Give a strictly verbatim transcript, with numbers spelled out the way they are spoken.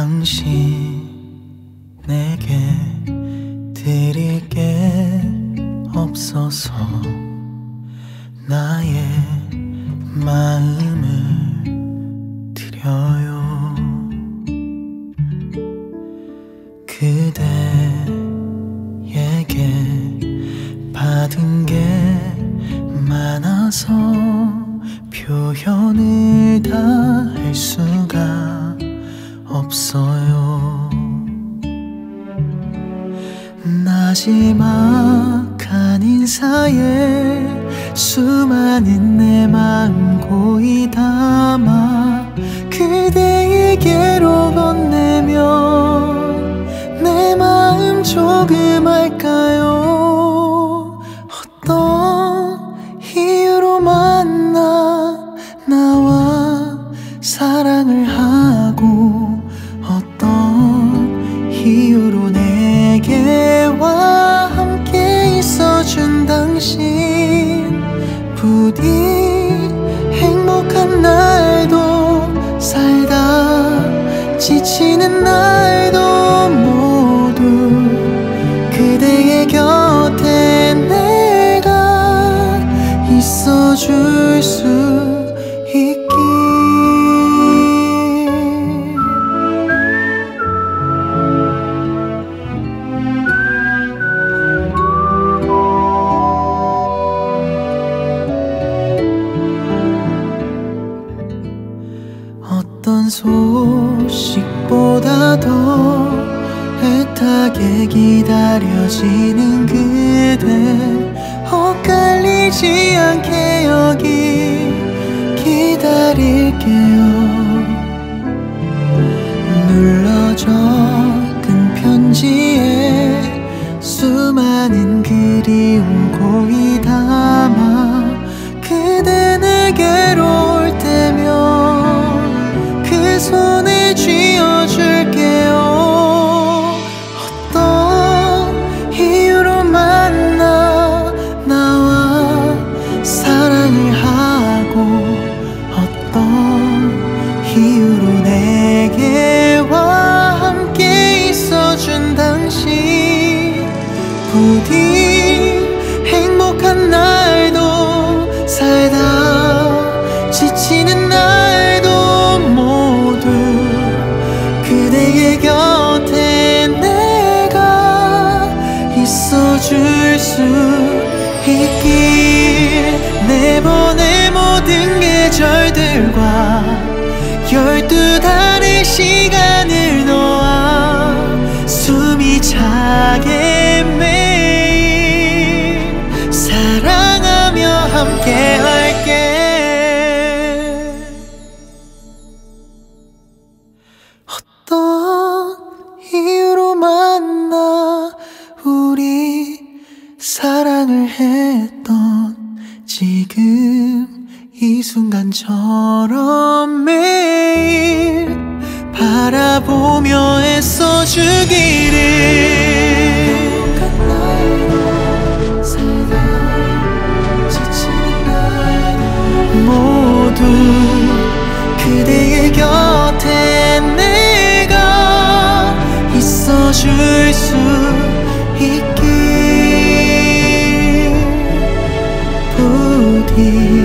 당신에게 드릴 게 없어서 나의 마음을 드려요. 그대에게 받은 게 많아서 표현을 다 할 수가 없어요. 마지막한 인사에 수많은 내 마음 고이 담아 그대에게로 건네면 내 마음 조금 알까요? 어떤 이유로 만나 나와 사랑을 하고 어떤 이유로 내게와 함께 있어준 당신 부디 행복한 날도 살다 지치는 날도 모두 그대의 곁에 내가 있어줄 수 있길. 어떤 소식보다 더 애타게 기다려지는 그대 엇갈리지 않게 여기 기다릴게요. 눌러 적은 편지에 수많은 그리움 고이 담아 그대 내게로 올 때면 그 손을 쥐어줄게요. 어떤 이유로 만나 나와 사랑을 하고 어떤 이유로 내게와 함께 있어준 당신 부디 행복한 날도 살다 지치는 날도 모두 그대의 곁에 내가 있어줄 수 있길. 내번의 모든 계절들과 열두 달의 시간을 놓아 숨이 차게 매일 사랑하며 함께 할게. 어떤 이유로 만나 우리 사랑을 했던 지금 이 순간처럼 매일 바라보며 애써주기를. 모두 그대의 곁에 내가 있어줄 수 있길. 부디